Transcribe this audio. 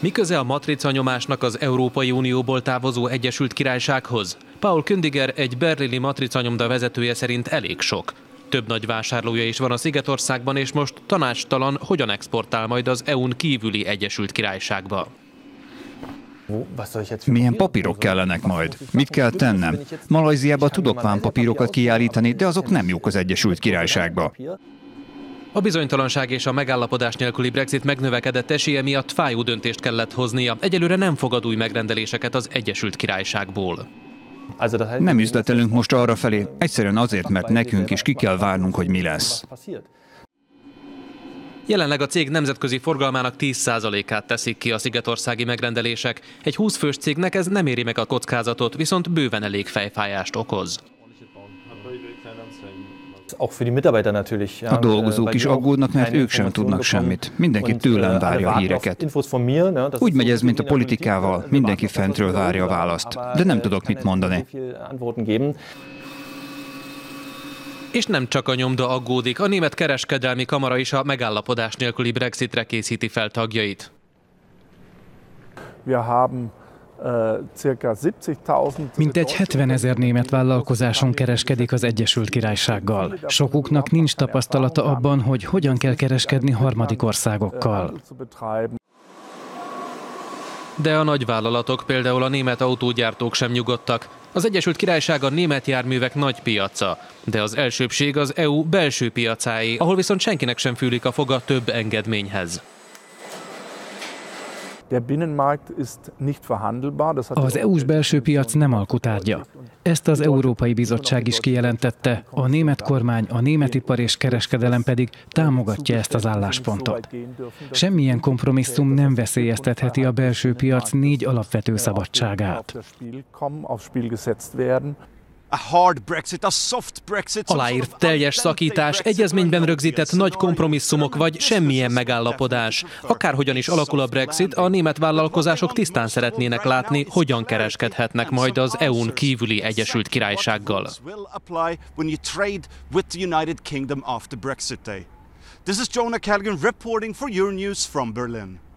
Mi köze a matricanyomásnak az Európai Unióból távozó Egyesült Királysághoz? Paul Kündiger, egy berlini matricanyomda vezetője szerint elég sok. Több nagy vásárlója is van a Szigetországban, és most tanácstalan, hogyan exportál majd az EU-n kívüli Egyesült Királyságba. Milyen papírok kellenek majd? Mit kell tennem? Malajziában tudok vámpapírokat kiállítani, de azok nem jók az Egyesült Királyságba. A bizonytalanság és a megállapodás nélküli Brexit megnövekedett esélye miatt fájó döntést kellett hoznia. Egyelőre nem fogad új megrendeléseket az Egyesült Királyságból. Nem üzletelünk most arrafelé, egyszerűen azért, mert nekünk is ki kell várnunk, hogy mi lesz. Jelenleg a cég nemzetközi forgalmának 10%-át teszik ki a szigetországi megrendelések. Egy 20 fős cégnek ez nem éri meg a kockázatot, viszont bőven elég fejfájást okoz. A dolgozók is aggódnak, mert ők sem tudnak semmit. Mindenki tőlem várja a híreket. Úgy megy ez, mint a politikával, mindenki fentről várja a választ, de nem tudok mit mondani. És nem csak a nyomda aggódik, a német kereskedelmi kamara is a megállapodás nélküli Brexitre készíti fel tagjait. Mintegy 70 000 német vállalkozáson kereskedik az Egyesült Királysággal. Sokuknak nincs tapasztalata abban, hogy hogyan kell kereskedni harmadik országokkal. De a nagyvállalatok, például a német autógyártók sem nyugodtak. Az Egyesült Királyság a német járművek nagy piaca, de az elsőbbség az EU belső piacáé, ahol viszont senkinek sem fűlik a foga több engedményhez. Az EU-s belső piac nem alkutárgya. Ezt az Európai Bizottság is kijelentette, a német kormány, a német ipar és kereskedelem pedig támogatja ezt az álláspontot. Semmilyen kompromisszum nem veszélyeztetheti a belső piac 4 alapvető szabadságát. Aláírt teljes szakítás, egyezményben rögzített nagy kompromisszumok vagy semmilyen megállapodás. Akárhogyan is alakul a Brexit, a német vállalkozások tisztán szeretnének látni, hogyan kereskedhetnek majd az EU-n kívüli Egyesült Királysággal. This is Jonah Callaghan reporting for Euronews from Berlin.